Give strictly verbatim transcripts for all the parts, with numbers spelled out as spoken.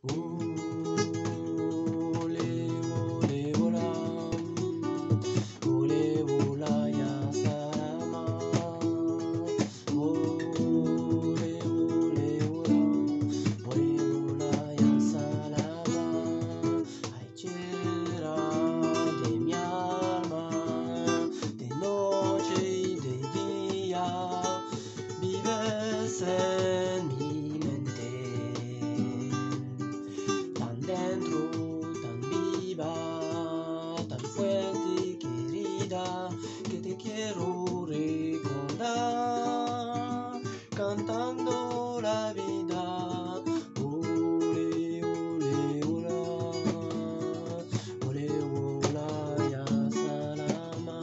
Olé, olé, ola. Olé, ola, ya salama. Olé, olé, ola. Olé, ola, ya salama. Ay, chera de mi alma, de noche y de día, vives en mi mente. Tan dentro, tan viva, tan fuerte y querida, que te quiero recordar, cantando la vida. Olé, olé, ola. Olé, ola, ya salama.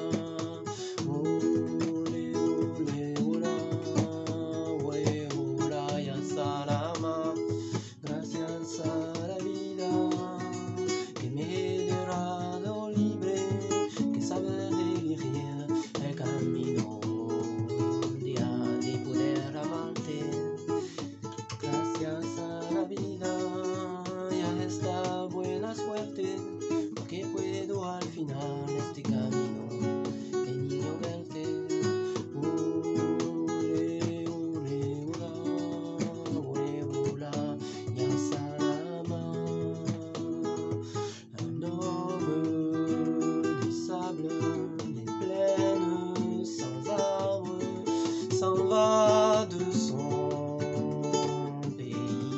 Olé, olé, ola. Olé, ola, ya salama. Gracias a la vida que me he dejado libre, que sabe elegir el camino un día de poder amarte. Gracias a la vida y a esta buena suerte, porque puedo al final este camino de niño verte. Olé, olé, ola. Olé, ola, ya salama. Un homme des sables, des plaines sans arbres, s'en va de son pays.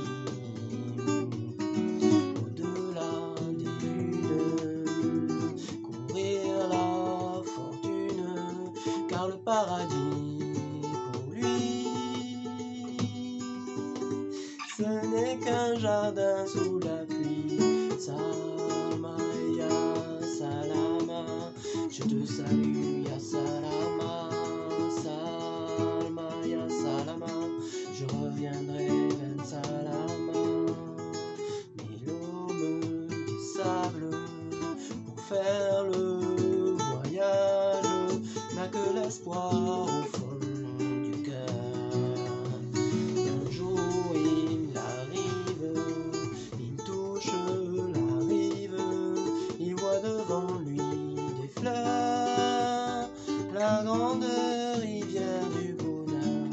Au-delà des dunes, courir la fortune, car le paradis pour lui, ce n'est qu'un jardin sous la pluie. Salama, ya salama, je te salue, ya salama. Salama, ya salama, je reviendrai, ben salama. Mais l'homme des sables, pour faire le voyage, n'a que l'espoir au fond du cœur. Un jour il arrive, il touche la rive, il voit devant lui des fleurs, la grande rivière du bonheur.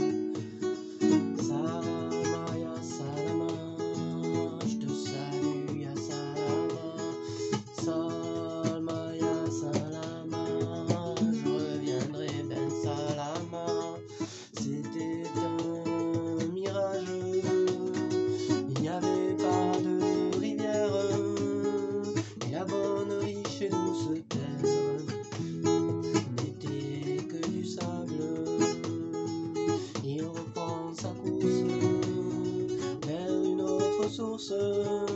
Salama, ya salama, je te salue, ya salama. Salama, ya salama, je reviendrai, ben salama. C'était un mirage, il n'y avait pas de rivière, et la bonne, riche et douce terre n'était que du sable. Il reprend sa course vers une autre source.